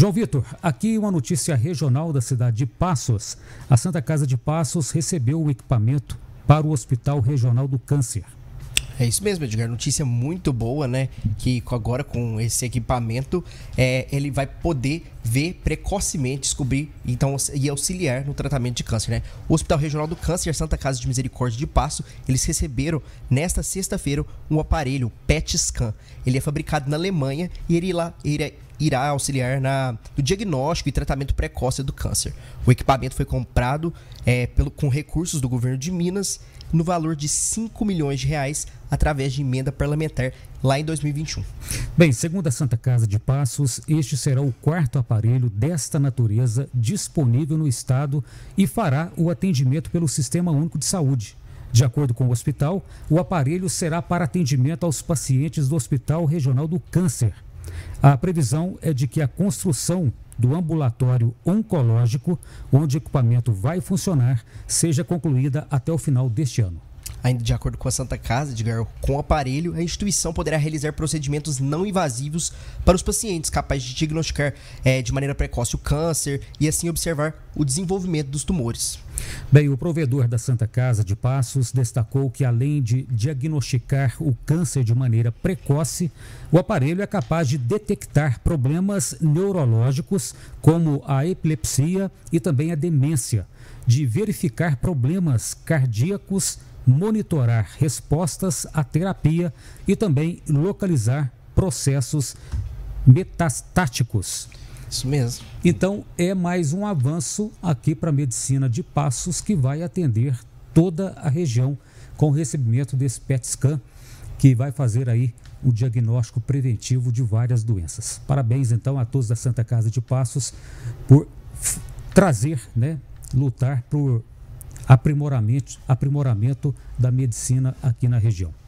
João Vitor, aqui uma notícia regional da cidade de Passos. A Santa Casa de Passos recebeu um equipamento para o Hospital Regional do Câncer. É isso mesmo, Edgar. Notícia muito boa, né? Que agora com esse equipamento, ele vai poder ver precocemente, descobrir então, e auxiliar no tratamento de câncer, né? O Hospital Regional do Câncer e a Santa Casa de Misericórdia de Passo, eles receberam nesta sexta-feira um aparelho PET Scan. Ele é fabricado na Alemanha e ele irá auxiliar no diagnóstico e tratamento precoce do câncer. O equipamento foi comprado com recursos do governo de Minas no valor de 5 milhões de reais através de emenda parlamentar lá em 2021. Bem, segundo a Santa Casa de Passos, este será o quarto aparelho desta natureza disponível no estado e fará o atendimento pelo Sistema Único de Saúde. De acordo com o hospital, o aparelho será para atendimento aos pacientes do Hospital Regional do Câncer. A previsão é de que a construção do ambulatório oncológico, onde o equipamento vai funcionar, seja concluída até o final deste ano. Ainda de acordo com a Santa Casa, Edgar, com o aparelho, a instituição poderá realizar procedimentos não invasivos para os pacientes, capazes de diagnosticar de maneira precoce o câncer e assim observar o desenvolvimento dos tumores. Bem, o provedor da Santa Casa de Passos destacou que, além de diagnosticar o câncer de maneira precoce, o aparelho é capaz de detectar problemas neurológicos, como a epilepsia e também a demência, de verificar problemas cardíacos, monitorar respostas à terapia e também localizar processos metastáticos. Isso mesmo. Então, é mais um avanço aqui para a medicina de Passos, que vai atender toda a região com o recebimento desse PET Scan, que vai fazer aí o diagnóstico preventivo de várias doenças. Parabéns, então, a todos da Santa Casa de Passos por trazer, lutar por aprimoramento da medicina aqui na região.